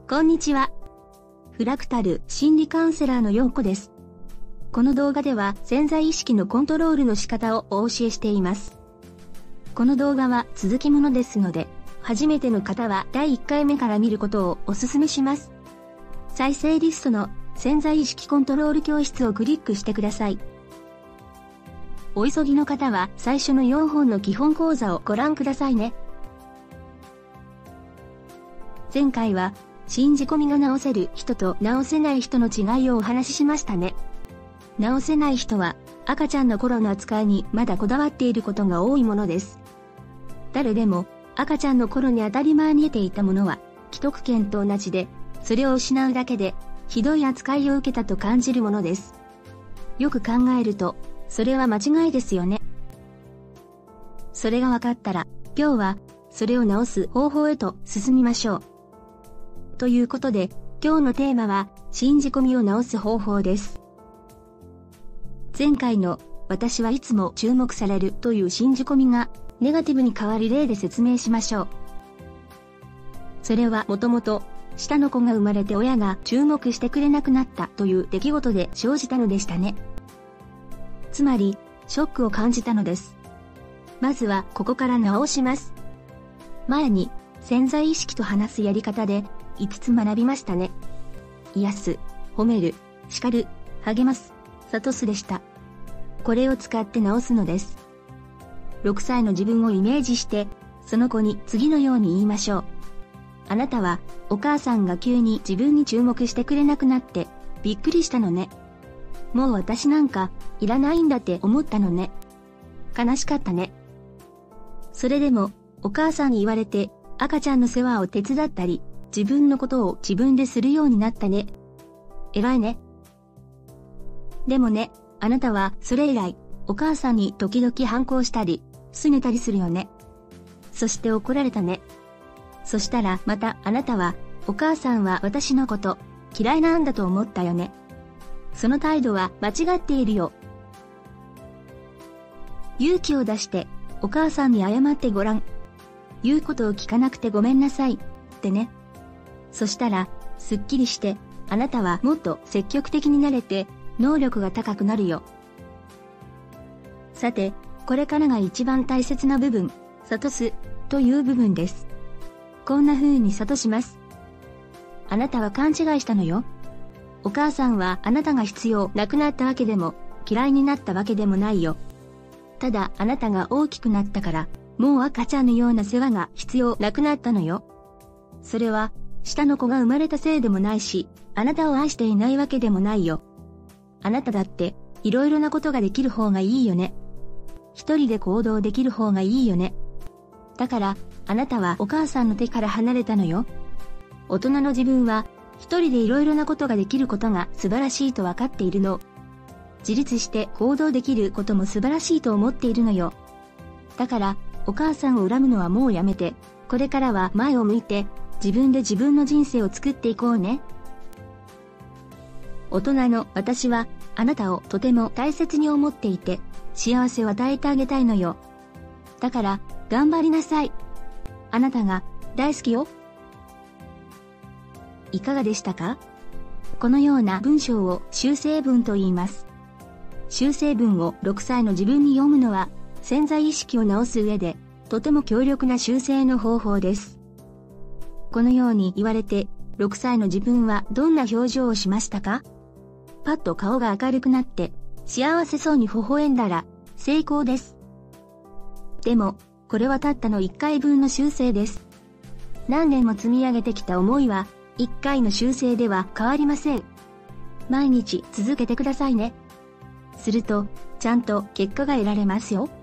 こんにちは。フラクタル心理カウンセラーのようこです。この動画では潜在意識のコントロールの仕方をお教えしています。この動画は続きものですので、初めての方は第1回目から見ることをお勧めします。再生リストの潜在意識コントロール教室をクリックしてください。お急ぎの方は最初の4本の基本講座をご覧くださいね。前回は信じ込みが直せる人と直せない人の違いをお話ししましたね。直せない人は赤ちゃんの頃の扱いにまだこだわっていることが多いものです。誰でも赤ちゃんの頃に当たり前に得ていたものは既得権と同じで、それを失うだけでひどい扱いを受けたと感じるものです。よく考えると、それは間違いですよね。それが分かったら、今日はそれを直す方法へと進みましょう。ということで、今日のテーマは信じ込みを直す方法です。前回の私はいつも注目されるという信じ込みがネガティブに変わる例で説明しましょう。それはもともと下の子が生まれて親が注目してくれなくなったという出来事で生じたのでしたね。つまりショックを感じたのです。まずはここから直します。前に潜在意識と話すやり方で5つ学びましたね。癒す、褒める、叱る、励ます、諭すでした。これを使って直すのです。6歳の自分をイメージして、その子に次のように言いましょう。あなたはお母さんが急に自分に注目してくれなくなってびっくりしたのね。もう私なんかいらないんだって思ったのね。悲しかったね。それでもお母さんに言われて赤ちゃんの世話を手伝ったり、自分のことを自分でするようになったね。偉いね。でもね、あなたはそれ以来、お母さんに時々反抗したり、拗ねたりするよね。そして怒られたね。そしたらまたあなたは、お母さんは私のこと嫌いなんだと思ったよね。その態度は間違っているよ。勇気を出してお母さんに謝ってごらん。言うことを聞かなくてごめんなさいってね。そしたらすっきりして、あなたはもっと積極的になれて能力が高くなるよ。さて、これからが一番大切な部分、諭すという部分です。こんな風に諭します。あなたは勘違いしたのよ。お母さんはあなたが必要なくなったわけでも嫌いになったわけでもないよ。ただあなたが大きくなったから、もう赤ちゃんのような世話が必要なくなったのよ。それは下の子が生まれたせいでもないし、あなたを愛していないわけでもないよ。あなただっていろいろなことができる方がいいよね。一人で行動できる方がいいよね。だからあなたはお母さんの手から離れたのよ。大人の自分は一人でいろいろなことができることが素晴らしいと分かっているの。自立して行動できることも素晴らしいと思っているのよ。だからお母さんを恨むのはもうやめて、これからは前を向いて自分で自分の人生を作っていこうね。大人の私はあなたをとても大切に思っていて、幸せを与えてあげたいのよ。だから頑張りなさい。あなたが大好きよ。いかがでしたか？このような文章を修正文と言います。修正文を6歳の自分に読むのは潜在意識を直す上でとても強力な修正の方法です。このように言われて6歳の自分はどんな表情をしましたか？パッと顔が明るくなって幸せそうに微笑んだら成功です。でもこれはたったの1回分の修正です。何年も積み上げてきた思いは1回の修正では変わりません。毎日続けてくださいね。するとちゃんと結果が得られますよ。